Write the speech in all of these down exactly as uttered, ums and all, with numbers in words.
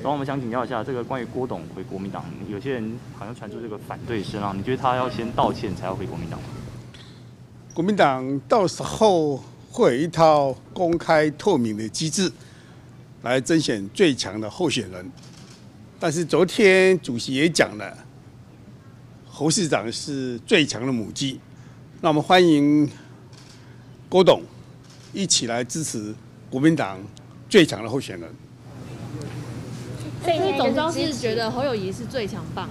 然后我们想请教一下，这个关于郭董回国民党，有些人好像传出这个反对声浪，你觉得他要先道歉才要回国民党吗？ 国民党到时候会有一套公开透明的机制，来甄选最强的候选人。但是昨天主席也讲了，侯市长是最强的母鸡，那我们欢迎郭董一起来支持国民党最强的候选人。 所以总召是觉得侯友宜是最强棒。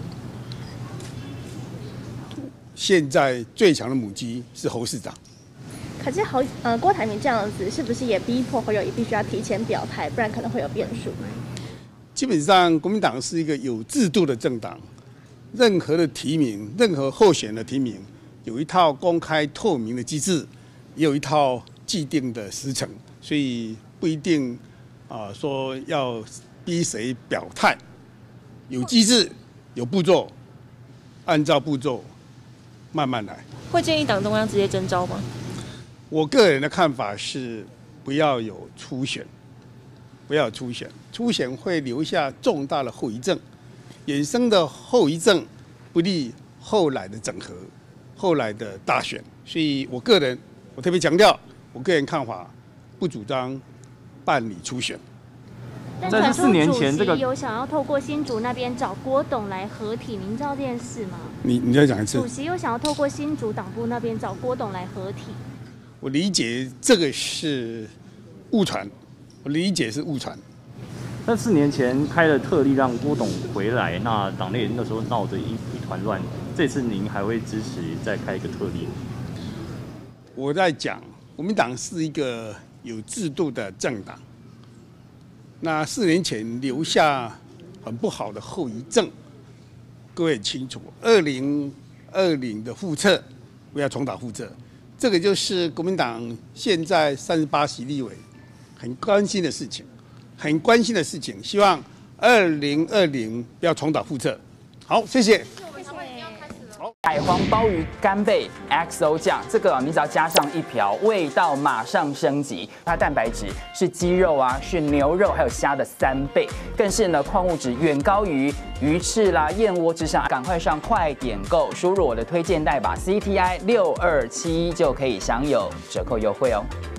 现在最强的母鸡是侯市长。 可是侯呃郭台铭这样子，是不是也逼迫侯友宜必须要提前表态，不然可能会有变数？ 基本上，国民党是一个有制度的政党，任何的提名、任何候选的提名，有一套公开透明的机制，也有一套既定的时程，所以不一定啊、呃、说要逼谁表态，有机制、有步骤，按照步骤慢慢来。 会建议党中央直接征召吗？ 我个人的看法是，不要有初选。不要初选，初选会留下重大的后遗症，衍生的后遗症不利后来的整合，后来的大选。所以我个人，我特别强调，我个人看法，不主张办理初选。 但传出主席有想要透过新竹那边找郭董来合体，您知道这件事吗？ 你你再讲一次。 主席有想要透过新竹党部那边找郭董来合体。 我理解这个是误传。我理解是误传， 但四年前开了特例让郭董回来，那党内那时候闹得一一团乱。这次您还会支持再开一个特例？ 我在讲，国民党是一个有制度的政党。那四年前留下很不好的后遗症，各位清楚。二零二零的复测，不要重蹈覆辙。这个就是国民党现在三十八席立委很关心的事情，很关心的事情，希望二零二零不要重蹈覆辙。好，谢谢。 海皇鲍鱼干贝 X O 酱，这个你只要加上一瓢，味道马上升级。它蛋白质是鸡肉啊，是牛肉还有虾的三倍，更是呢矿物质远高于鱼翅啦、燕窝之上。赶快上快点购，输入我的推荐代码 C T I 六二七就可以享有折扣优惠哦。